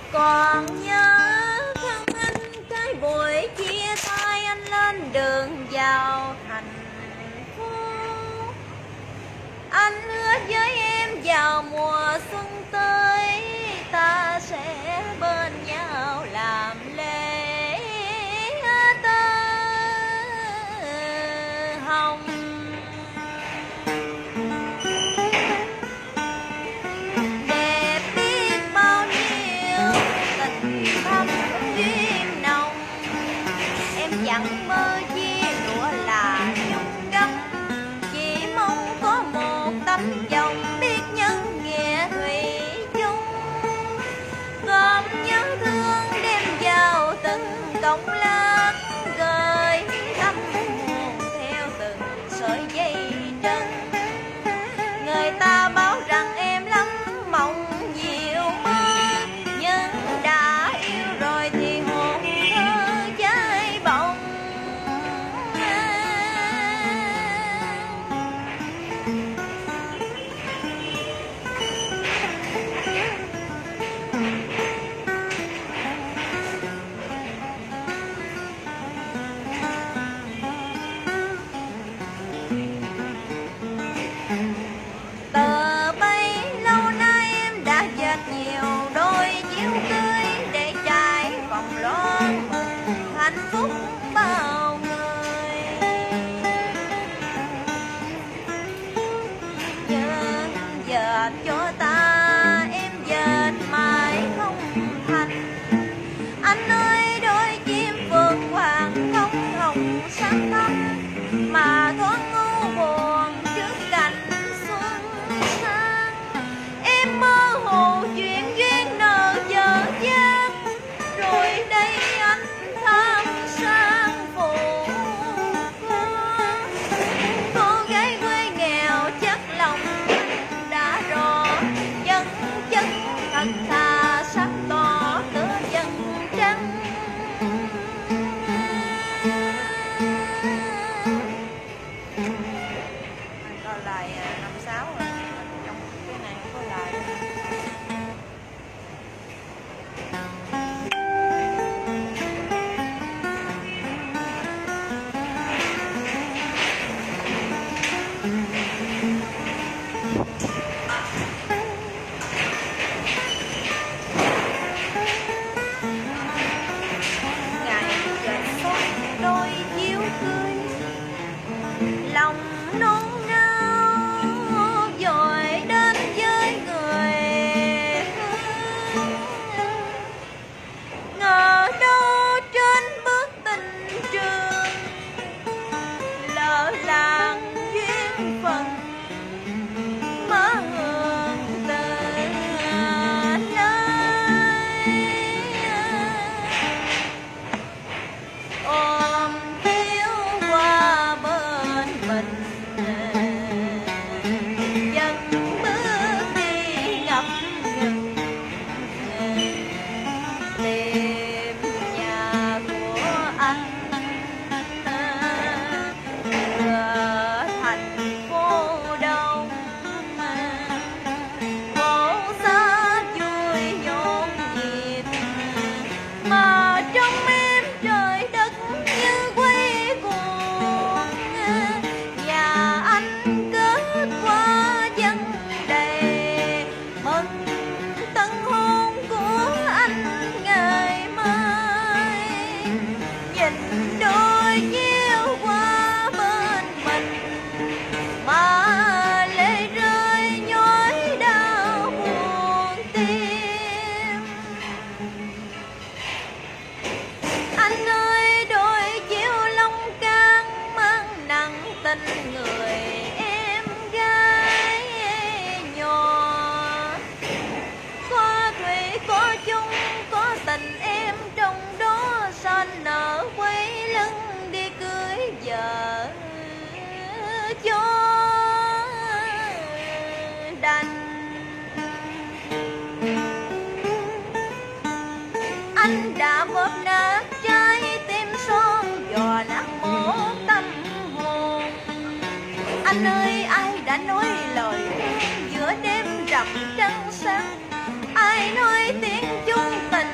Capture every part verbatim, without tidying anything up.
Còn nhớ không anh cái buổi chia tay anh lên đường vào thành phố. Anh hứa với em vào mùa xuân tới ta sẽ bên nhau làm lễ tơ hồng. Đẹp biết bao nhiêu tình thâm duyên nồng, em chẳng mơ chi lụa là nhung gấm, chỉ mong có một tấm lòng biết nhân nghĩa thủy chung, gom nhớ thương đem vào từng cọng lá, gửi tâm hồn theo từng sợi dây trân. Người ta bảo rằng em lắm mộng nhiều mơ, nhưng đã yêu rồi thì hồn thơ cháy bỏng. Tờ bấy lâu nay em đã dệt nhiều đôi chiếu cưới để trải vòng loan mừng hạnh phúc bao người. Nhưng dệt cho ta em dệt mãi không thành. Anh ơi đôi chim phượng hoàng không hồng sáng thắm, mà thoáng u buồn trước cảnh xuân sang. Em mơ hồ chuyện duyên nợ dở dang, rồi đây anh tham sang phụ khoa. Cô gái quê nghèo chắc lòng đã rõ, chân chân thật thà sắc to cửa chân trắng. Coi lại năm sáu rồi, trong cái này không có lại. Ngày trời xót đôi chiếu cưới, lòng nôn nao dội đến với người. Ngờ đâu trên bước tình trường lỡ làng duyên phận, má hương từ nơi ôm thiếu qua bên mình. Dần bước đi ngập ngừng tìm nhà của anh ở thành phố đông. Phố xa vui nhộn nhịp, mà trong em trời đất như quay cuồng. Nhà anh kết qua dân đầy, mừng tân hôn của anh ngày mai. Nhìn đôi chiếu qua bên mình, mà lệ rơi nhói đau buồn tim. Anh ơi đôi chiếu long can mang nặng tình người em gái nhỏ. Có thủy có chung có tình em trong đó, sao anh nỡ quay lưng đi cưới vợ cho đành. Anh đã bóp nát trái tim son dò nát một tâm hồn. Anh ơi ai đã nói lời giữa đêm rằm trăng sáng, ai nói tiếng chung tình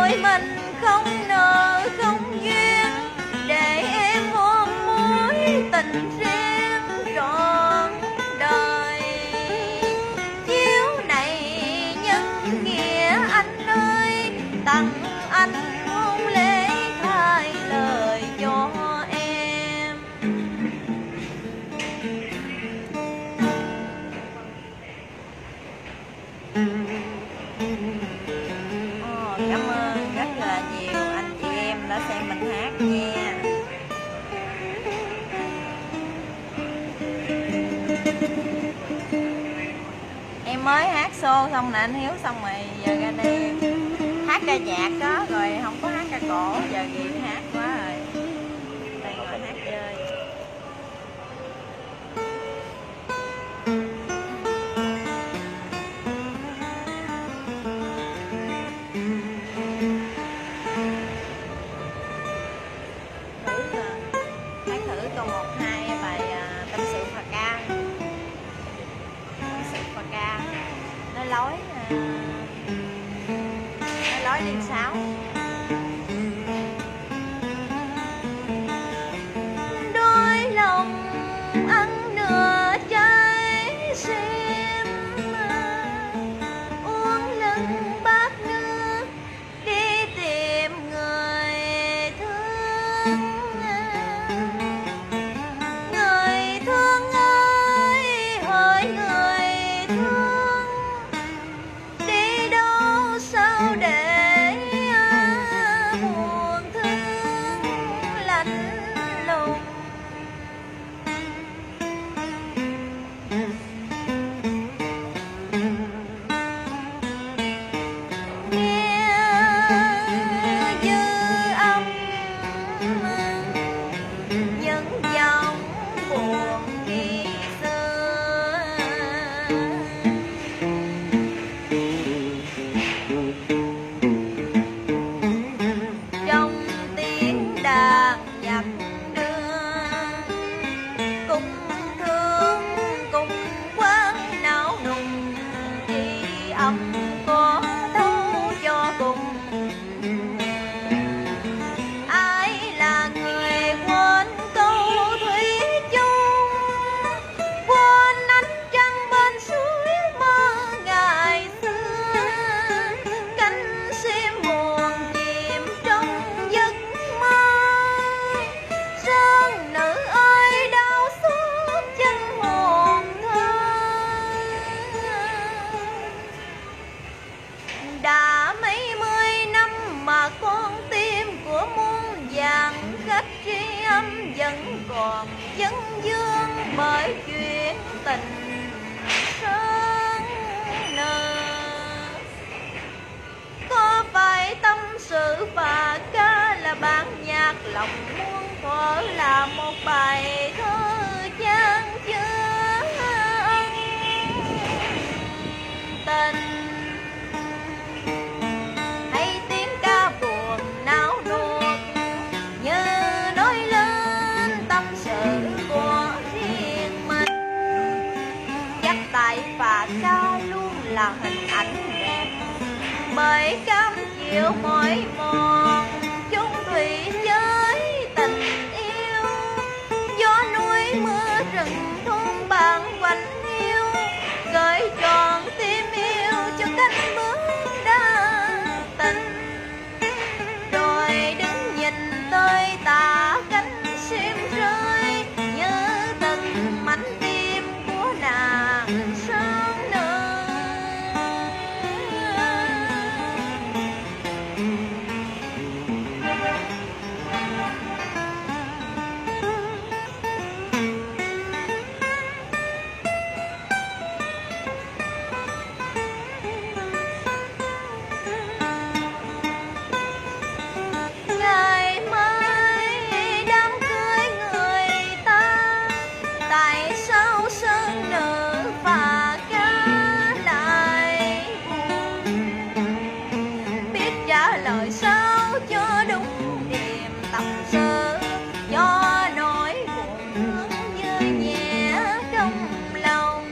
đôi mình không nợ không duyên, để em ôm mối tình riêng trọn đời. Chiếu này nhân nghĩa anh ơi, tặng anh hôn lễ thay lời cho em. Ồ, cảm ơn rất là nhiều anh chị em đã xem mình hát nha. Em mới hát show xong nè anh Hiếu, xong rồi giờ ra đây hát ca nhạc đó, rồi không có hát ca cổ, giờ ghiền hát quá rồi, đây ngồi hát chơi. Hát thử câu một hai bài uh, tâm sự phà ca. Tâm sự phà ca nó lối uh, nó lối liên sáu. Đôi lòng ăn nửa trái sim, uống lưng bát nước đi tìm người thương. Người thương ơi, hỡi người thương, đi đâu sao để buồn thương lạnh lùng. Nghe dư âm những dòng buồn khi xưa, trong tiếng đàn nhạc đưa, cùng thương cùng quán não nùng, chỉ âm có thấu cho cùng. Ai là người quên câu thủy chung, quên ánh trăng bên suối mơ ngày xưa, cánh sim buồn chìm trong giấc mơ. Sơn nữ ơi đau xót chân hồn thơ, đã mấy mươi năm mà con tim của muôn vàng khách tri âm vẫn còn vấn vương bởi chuyện tình sơn nờ. Có phải tâm sự và ca là bản nhạc lòng muôn thuở, là một bài thơ chan chứa ân tình. Hay tiếng ca buồn náo nuột như nói lên tâm sự của riêng mình. Chắc tại phà ca luôn là hình ảnh đẹp, bởi cam chịu mỏi mòn chung thủy với tình yêu. Gió núi mưa rừng thôn bản quạnh hiu, gửi tròn tim yêu cho cánh bước đa tình. Rồi đứng nhìn tôi tả cánh sim rơi, như từng mảnh tim của nàng sơn nữ. Ngày mai đám cưới người ta, tại sao sơn nữ phà ca lại buồn? Biết trả lời sao cho đúng niềm tâm sự, do nỗi buồn thương với nhẹ trong lòng.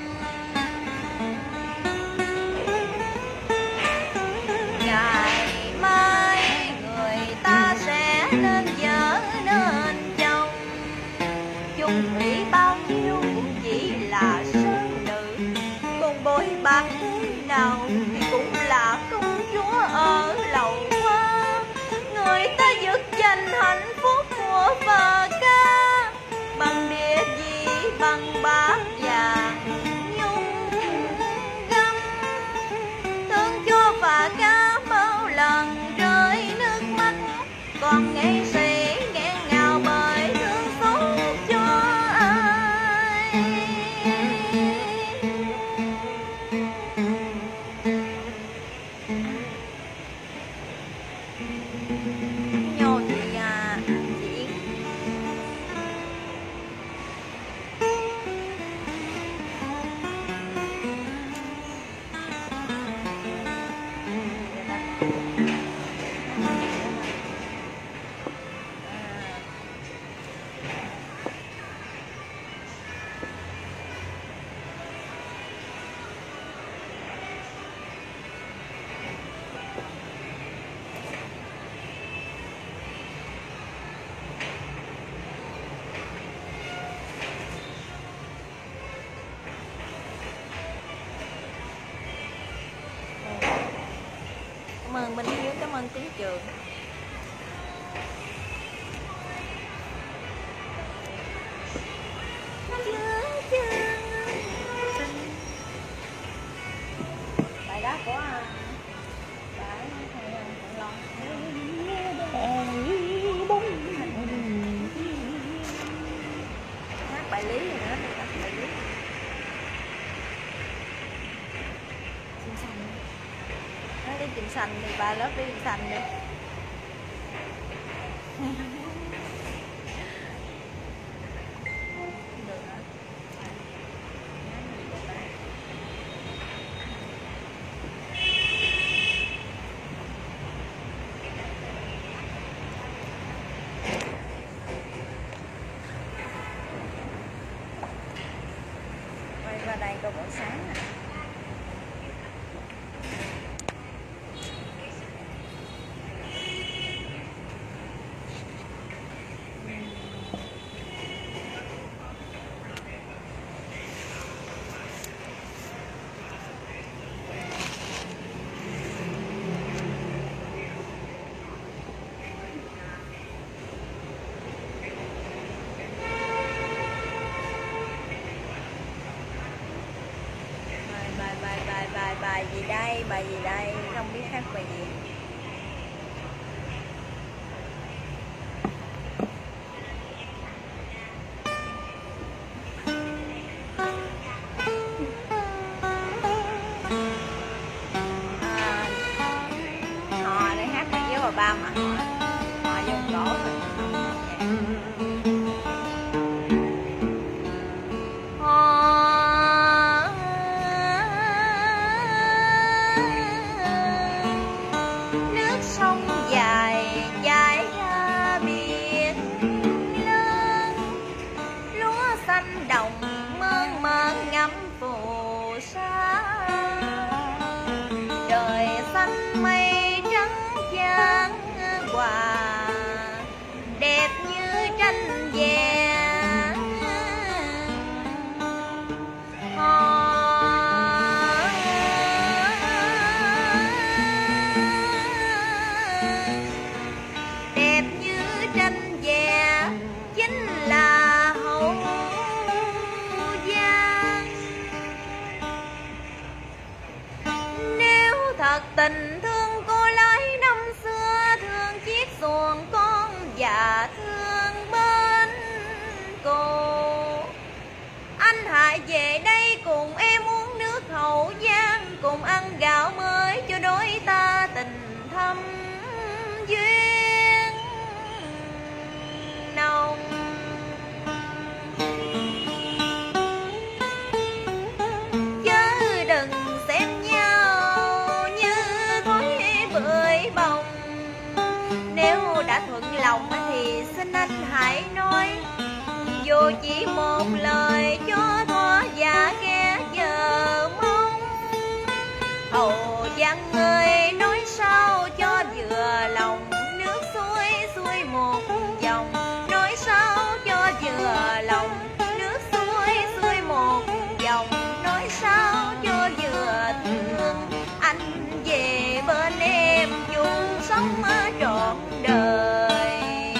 Ngày mai tranh hạnh phúc của phà ca bằng địa vị bằng bát vàng nhung gấm, thương cho phà ca bao lần rơi nước mắt, còn nghệ sĩ nghẹn ngào bởi thương xót cho ai. Nhô chị à, chị cảm ơn Minh Hiếu, cảm ơn Tiến Trường. Bài đó của bài Thượng Long. Hát bài Lý rồi nữa, bài Lý. Nói đi chim xanh thì ba lớp đi chim xanh đi. Quay qua đây coi buổi sáng nè. Bài bài bài bài gì đây, bài gì đây, không biết hát bài gì. À, họ để hát bài với bà ba mà họ vô cổ rồi. Sông dài dài ra biển lớn, lúa xanh đồng mơn mơn ngắm phù sa, trời xanh mây trắng chan hòa, đẹp như tranh vẽ. Thật tình thương cô lái năm xưa, thương chiếc xuồng con và thương bên cô. Anh hãy về đây cùng em uống nước Hậu Giang, cùng ăn gạo mới cho đôi ta tình thâm duyên nồng. Chớ đừng xem nhau như thối bưởi bông, nếu đã thuận lòng thì xin anh hãy nói, dù chỉ một lời cho thỏa dạ kẻ giờ mong. Hậu Giang ơi nói sao cho vừa lòng, nước suối xuôi một dòng, nói sao cho vừa lòng, nước suối xuôi một dòng, nói sao cho vừa thương. Anh về bên em chung sống trọn đời.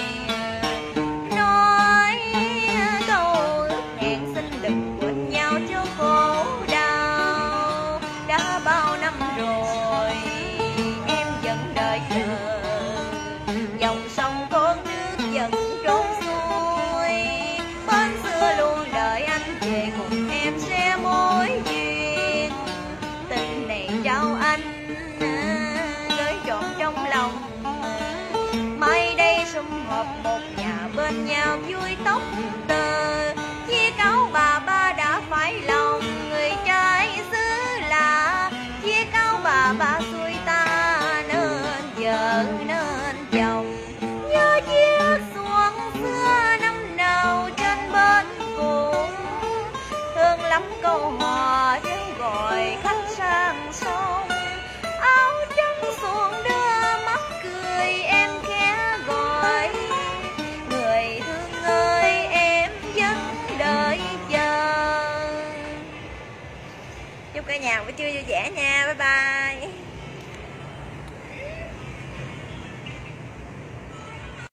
họp một nhà bên nhau vui tóc tơ.